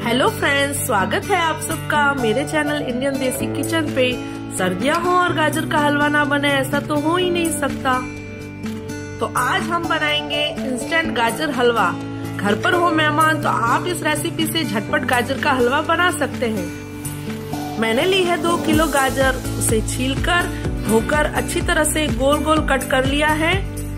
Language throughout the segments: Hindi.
हेलो फ्रेंड्स, स्वागत है आप सबका मेरे चैनल इंडियन देसी किचन पे। सर्दियां हो और गाजर का हलवा ना बने ऐसा तो हो ही नहीं सकता। तो आज हम बनाएंगे इंस्टेंट गाजर हलवा। घर पर हो मेहमान तो आप इस रेसिपी से झटपट गाजर का हलवा बना सकते हैं। मैंने ली है 2 किलो गाजर, उसे छीलकर धोकर अच्छी तरह से गोल गोल कट कर लिया है।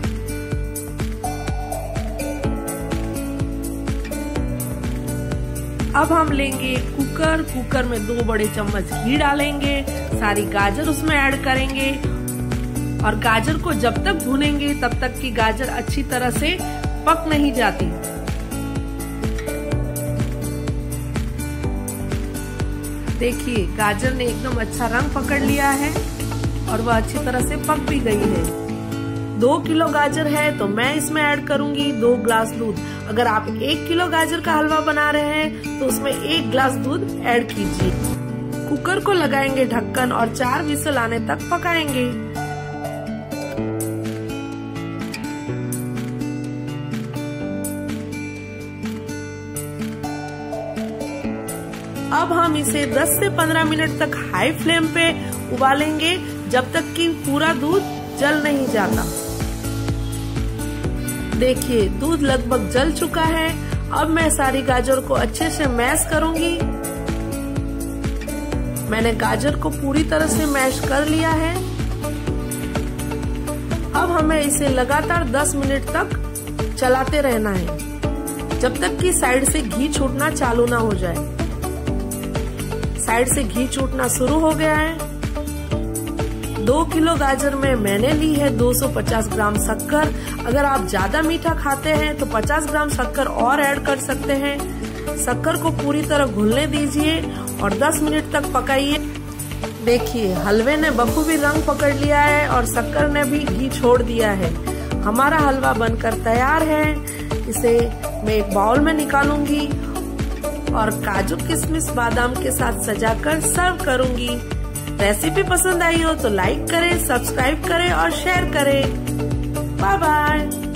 अब हम लेंगे कुकर में 2 बड़े चम्मच घी डालेंगे, सारी गाजर उसमें ऐड करेंगे और गाजर को जब तक भूनेंगे तब तक कि गाजर अच्छी तरह से पक नहीं जाती। देखिए गाजर ने एकदम अच्छा रंग पकड़ लिया है और वह अच्छी तरह से पक भी गई है। 2 किलो गाजर है तो मैं इसमें ऐड करूंगी 2 ग्लास दूध। अगर आप 1 किलो गाजर का हलवा बना रहे हैं तो उसमें 1 ग्लास दूध ऐड कीजिए। कुकर को लगाएंगे ढक्कन और 4 विसल आने तक पकाएंगे। अब हम इसे 10 से 15 मिनट तक हाई फ्लेम पे उबालेंगे जब तक कि पूरा दूध जल नहीं जाता। देखिए दूध लगभग जल चुका है। अब मैं सारी गाजर को अच्छे से मैश करूंगी। मैंने गाजर को पूरी तरह से मैश कर लिया है। अब हमें इसे लगातार 10 मिनट तक चलाते रहना है जब तक कि साइड से घी छूटना चालू ना हो जाए। साइड से घी छूटना शुरू हो गया है। 2 किलो गाजर में मैंने ली है 250 ग्राम शक्कर। अगर आप ज्यादा मीठा खाते हैं तो 50 ग्राम शक्कर और ऐड कर सकते हैं। शक्कर को पूरी तरह घुलने दीजिए और 10 मिनट तक पकाइए। देखिए हलवे ने बखूबी रंग पकड़ लिया है और शक्कर ने भी घी छोड़ दिया है। हमारा हलवा बनकर तैयार है। इसे मैं एक बाउल में निकालूंगी और काजू किशमिश बादाम के साथ सजाकर सर्व करूंगी। रेसिपी पसंद आई हो तो लाइक करें, सब्सक्राइब करें और शेयर करें। Bye bye.